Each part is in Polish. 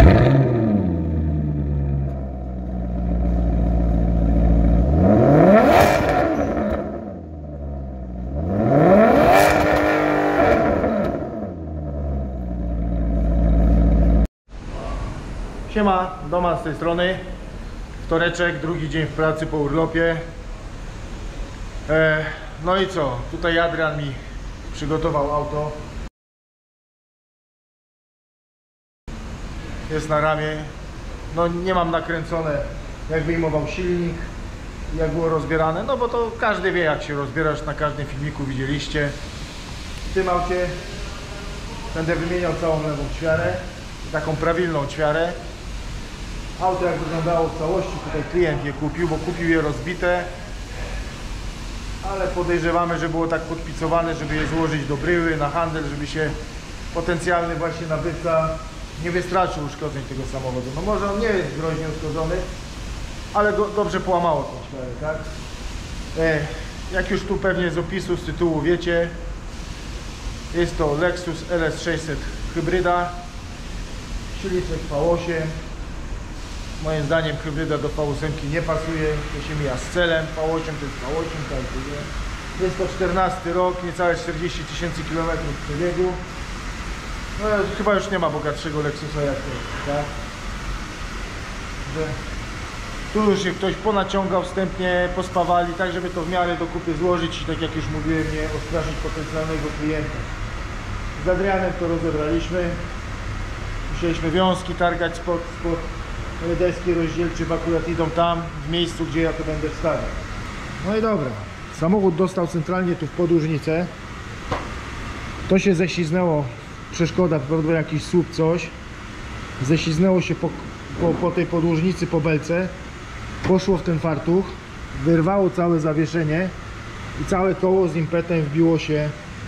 Siema, Doma z tej strony. Wtoreczek, drugi dzień w pracy po urlopie. No i co? Tutaj Adrian mi przygotował auto. Jest na ramię. No nie mam nakręcone, jak wyjmował silnik, jak było rozbierane. No bo to każdy wie, jak się rozbierasz, na każdym filmiku widzieliście. W tym aucie będę wymieniał całą lewą ćwiarę, taką prawilną ćwiarę. Auto jak wyglądało w całości, tutaj klient je kupił, bo kupił je rozbite, ale podejrzewamy, że było tak podpicowane, żeby je złożyć do bryły na handel, żeby się potencjalny właśnie nabywca nie wystraszył uszkodzeń tego samochodu. No może on nie jest groźnie uszkodzony, ale go dobrze połamało tą ćwiarę, tak? Jak już tu pewnie z opisu, z tytułu wiecie, jest to Lexus LS600 hybryda, silniczek V8. Moim zdaniem hybryda do V8 nie pasuje, to się mija z celem. V8 to jest V8, tak, jest to 14 rok, niecałe 40 000 km przebiegu. No chyba już nie ma bogatszego Lexusa jak to, tak? Że tu już się ktoś ponaciągał wstępnie, pospawali, tak żeby to w miarę do kupy złożyć i tak jak już mówiłem, nie odstraszyć potencjalnego klienta. Z Adrianem to rozebraliśmy. Musieliśmy wiązki targać spod deski rozdzielcze, akurat idą tam, w miejscu, gdzie ja to będę wstawiał. No i dobra, samochód dostał centralnie tu w podłużnicę. To się ześliznęło, przeszkoda, prawda, jakiś słup, coś. Ześliznęło się po tej podłużnicy, po belce. Poszło w ten fartuch, wyrwało całe zawieszenie i całe koło z impetem wbiło się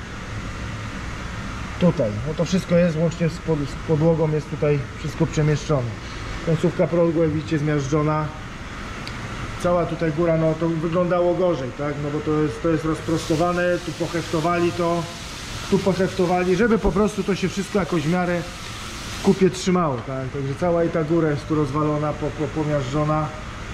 tutaj. No to wszystko jest, łącznie z podłogą jest tutaj wszystko przemieszczone. Końcówka progu, jak widzicie, zmiażdżona. Cała tutaj góra, no to wyglądało gorzej, tak? No bo to jest rozprostowane, tu poheftowali to, tu poheftowali, żeby po prostu to się wszystko jakoś w miarę w kupie trzymało, tak? Także cała i ta góra jest tu rozwalona, pomiażdżona.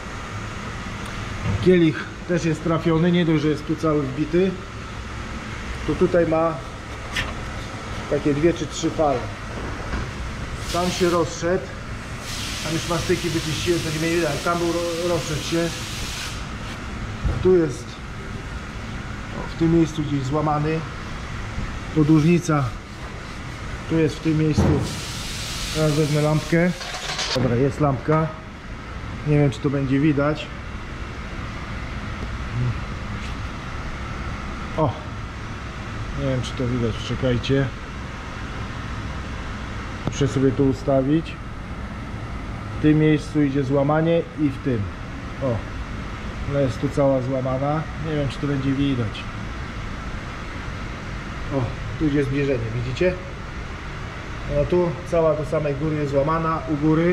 Kielich też jest trafiony, nie dość, że jest tu cały wbity. To tutaj ma takie 2 czy 3 fale. Tam się rozszedł. Tam już mastyki wyczyściłem, to nie mnie widać. Tam był, rozszedł się. Tu jest w tym miejscu gdzieś złamany. Podłużnica tu jest w tym miejscu. Teraz wezmę lampkę. Dobra, jest lampka. Nie wiem, czy to będzie widać. O! Nie wiem, czy to widać. Czekajcie. Muszę sobie to ustawić. W tym miejscu idzie złamanie i w tym. O, ona jest tu cała złamana. Nie wiem, czy to będzie widać. O, tu idzie zbliżenie, widzicie? No tu cała do samej góry jest złamana, u góry.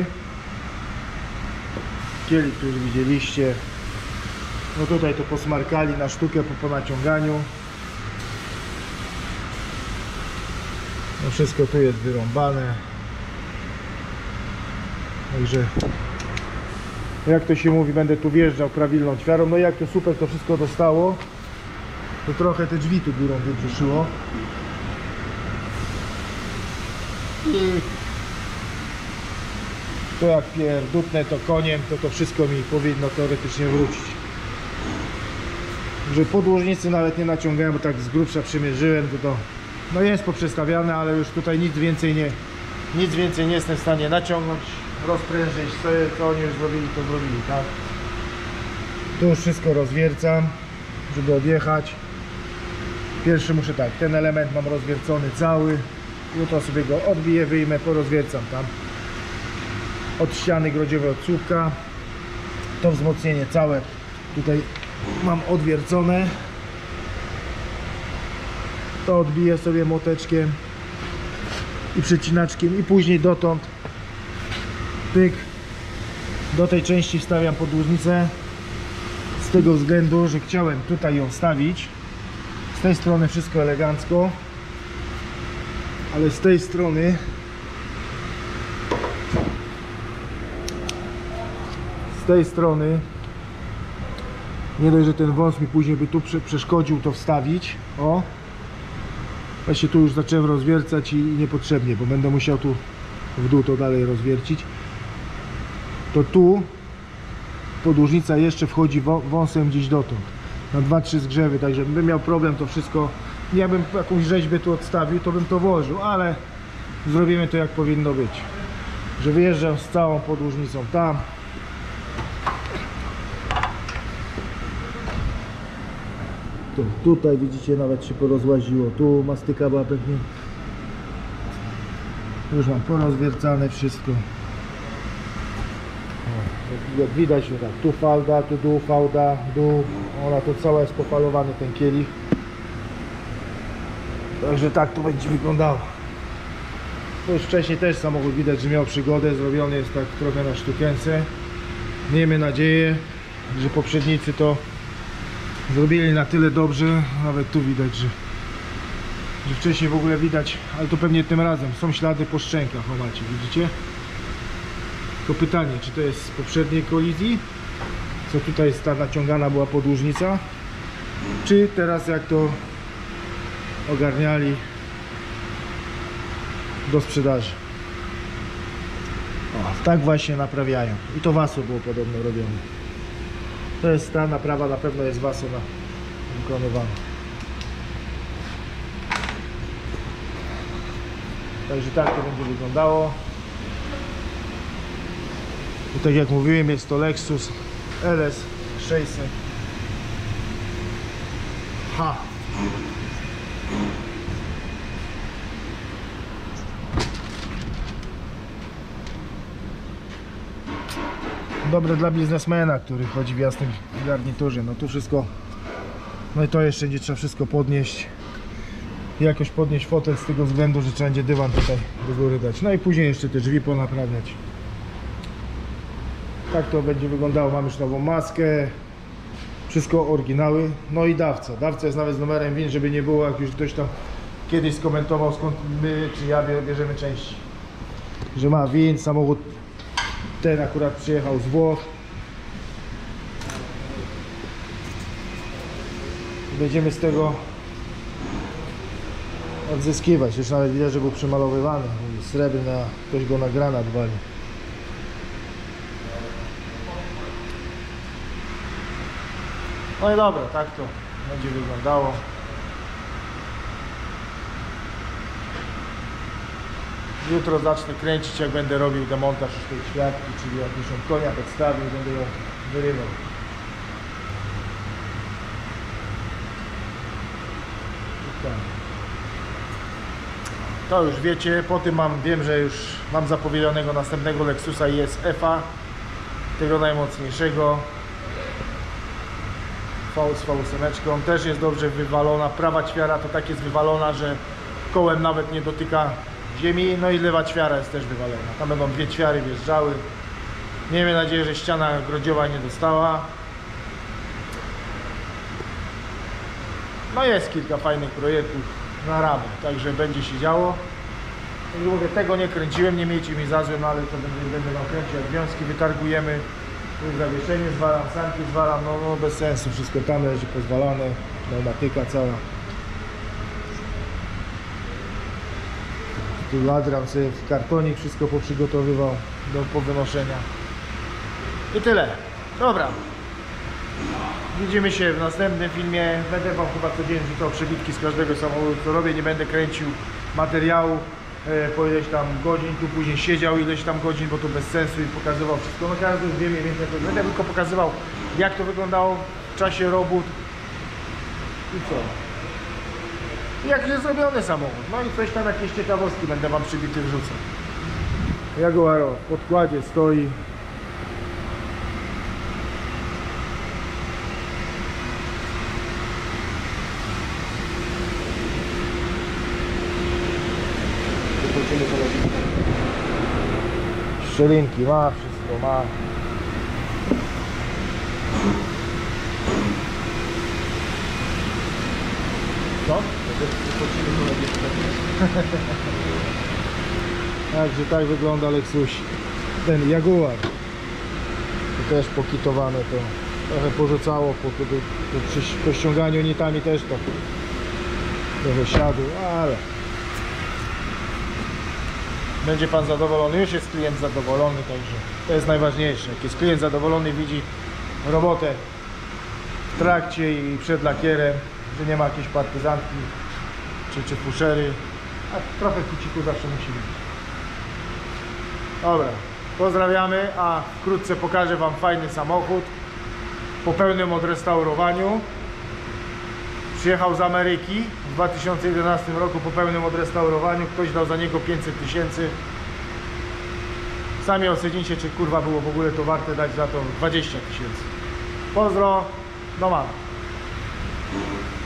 Kielich, który widzieliście. No tutaj to posmarkali na sztukę po naciąganiu. No wszystko tu jest wyrąbane. Także jak to się mówi, będę tu wjeżdżał prawilną ćwiarą. No i jak to super to wszystko dostało, to trochę te drzwi tu górą wybrzuszyło. I to jak pierdutnę to koniem, to wszystko mi powinno teoretycznie wrócić. Że podłużnicy nawet nie naciągałem, bo tak z grubsza przymierzyłem, to no jest poprzestawiane, ale już tutaj nic więcej nie jestem w stanie naciągnąć, rozprężyć, co oni już zrobili, to zrobili, tak? Tu już wszystko rozwiercam, żeby odjechać. Pierwszy muszę tak, ten element mam rozwiercony cały, jutro sobie go odbiję, wyjmę, porozwiercam tam od ściany grodziowej, od słupka. To wzmocnienie całe tutaj mam odwiercone. To odbiję sobie młoteczkiem i przecinaczkiem i później dotąd pyk, do tej części wstawiam podłużnicę z tego względu, że chciałem tutaj ją wstawić. Z tej strony wszystko elegancko, ale z tej strony tej strony. Nie dość, że ten wąs mi później by tu przeszkodził to wstawić. O! Właśnie tu już zacząłem rozwiercać i niepotrzebnie, bo będę musiał tu w dół to dalej rozwiercić. To tu podłużnica jeszcze wchodzi wąsem gdzieś dotąd. Na 2-3 zgrzewy, także bym miał problem to wszystko. Jakbym jakąś rzeźbę tu odstawił, to bym to włożył, ale zrobimy to jak powinno być. Że wyjeżdżam z całą podłużnicą tam. Tutaj widzicie, nawet się porozłaziło. Tu mastyka była pewnie. Już mam porozwiercane wszystko. O, jak widać, no tak, tu fałda, tu dół, fałda, dół. Ona to cała jest popalowany ten kielich. Także tak to będzie wyglądało. To już wcześniej też samochód widać, że miał przygodę. Zrobiony jest tak trochę na sztukence. Miejmy nadzieję, że poprzednicy to zrobili na tyle dobrze. Nawet tu widać, że wcześniej w ogóle widać, ale to pewnie tym razem są ślady po szczękach. O, macie, widzicie? To pytanie, czy to jest z poprzedniej kolizji, co tutaj jest ta naciągana była podłużnica, czy teraz jak to ogarniali do sprzedaży. O, tak właśnie naprawiają. I to Waso było podobno robione. To jest ta naprawa, na pewno jest Waso wykonywana. Także tak to będzie wyglądało. I tak jak mówiłem, jest to Lexus LS 600H. Dobre dla biznesmena, który chodzi w jasnym garniturze. No tu wszystko, no i to jeszcze nie trzeba wszystko podnieść. Jakoś podnieść fotel z tego względu, że trzeba będzie dywan tutaj do góry dać. No i później jeszcze te drzwi ponaprawiać. Tak to będzie wyglądało. Mam już nową maskę. Wszystko oryginały. No i dawca. Dawca jest nawet z numerem VIN, żeby nie było, jak już ktoś tam kiedyś skomentował, skąd my czy ja bierzemy części. Że ma VIN, samochód ten akurat przyjechał z Włoch. Będziemy z tego odzyskiwać. Już nawet widać, że był przemalowywany. Srebrna, ktoś go na granat wali. No i dobra, tak to będzie wyglądało. Jutro zacznę kręcić, jak będę robił demontaż już tej światki, czyli jak już konia podstawił, będę ją wyrywał. To już wiecie, po tym wiem, że już mam zapowiedzianego następnego Lexusa ISF-a, tego najmocniejszego. Z V8, też jest dobrze wywalona. Prawa ćwiara to tak jest wywalona, że kołem nawet nie dotyka ziemi. No i lewa ćwiara jest też wywalona. Tam będą dwie ćwiary wjeżdżały. Miejmy nadzieję, że ściana grodziowa nie dostała. No jest kilka fajnych projektów na ramę, także będzie się działo. Jak mówię, tego nie kręciłem, nie miejcie mi za złe, no ale to będę wam kręcił, jak wiązki wytargujemy. Tu zawieszenie zwalam, sanki zwalam, no bez sensu, wszystko tam leży pozwalane, pneumatyka cała. Tu ladram sobie w kartonik, wszystko poprzygotowywał do powynoszenia. I tyle. Dobra. Widzimy się w następnym filmie. Będę wam chyba codziennie rzucał przebitki z każdego samochodu, co robię. Nie będę kręcił materiału po ileś tam godzin, tu później siedział ileś tam godzin, bo to bez sensu i pokazywał wszystko. No każdy już wie mniej więcej, jak to będę tylko pokazywał, jak to wyglądało w czasie robót i co. I jak jest zrobiony samochód. No i coś tam, jakieś ciekawostki będę wam przybity wrzucał. Jaguar w podkładzie stoi. Szczelinki ma, wszystko ma. Co? Także tak wygląda Lexus, ten Jaguar. To też pokitowane, to trochę porzucało po ściąganiu nitami też to trochę siadło, ale będzie Pan zadowolony, już jest klient zadowolony, także to jest najważniejsze. Jak jest klient zadowolony, widzi robotę w trakcie i przed lakierem, że nie ma jakiejś partyzantki czy fuszery, a trochę kuciku zawsze musi być. Dobra, pozdrawiamy, a wkrótce pokażę Wam fajny samochód po pełnym odrestaurowaniu. Przyjechał z Ameryki w 2011 roku po pełnym odrestaurowaniu. Ktoś dał za niego 500 000. Sami ocenicie, czy kurwa było w ogóle to warte dać za to 20 000. Pozdro, do mamy.